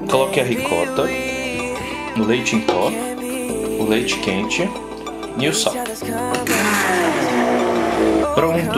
Coloque a ricota, o leite em pó, o leite quente e o sal. Pronto!